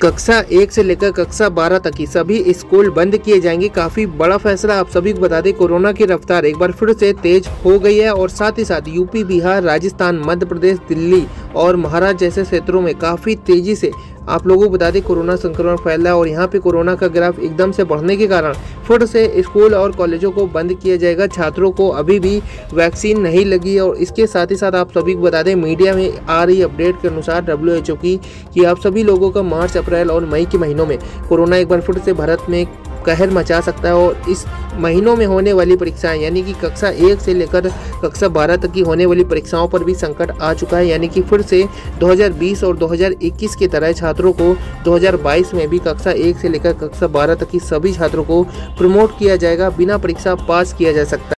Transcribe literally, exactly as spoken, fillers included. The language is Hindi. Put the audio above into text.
कक्षा एक से लेकर कक्षा बारह तक की सभी स्कूल बंद किए जाएंगे। काफी बड़ा फैसला। आप सभी को बता दें, कोरोना की रफ्तार एक बार फिर से तेज हो गई है और साथ ही साथ यूपी, बिहार, राजस्थान, मध्य प्रदेश, दिल्ली और महाराष्ट्र जैसे क्षेत्रों में काफी तेजी से आप लोगों को बता दें कोरोना संक्रमण फैला है और यहाँ पे कोरोना का ग्राफ एकदम से बढ़ने के कारण फिर से स्कूल और कॉलेजों को बंद किया जाएगा। छात्रों को अभी भी वैक्सीन नहीं लगी और इसके साथ ही साथ आप सभी को बता दें, मीडिया में आ रही अपडेट के अनुसार डब्ल्यू एच ओ की कि आप सभी लोगों का मार्च, अप्रैल और मई के महीनों में कोरोना एक बार फिर से भारत में कहर मचा सकता है और इस महीनों में होने वाली परीक्षाएं यानी कि कक्षा एक से लेकर कक्षा बारह तक की होने वाली परीक्षाओं पर भी संकट आ चुका है। यानी कि फिर से दो हज़ार बीस और दो हज़ार इक्कीस की तरह छात्रों को दो हज़ार बाईस में भी कक्षा एक से लेकर कक्षा बारह तक की सभी छात्रों को प्रमोट किया जाएगा, बिना परीक्षा पास किया जा सकता है।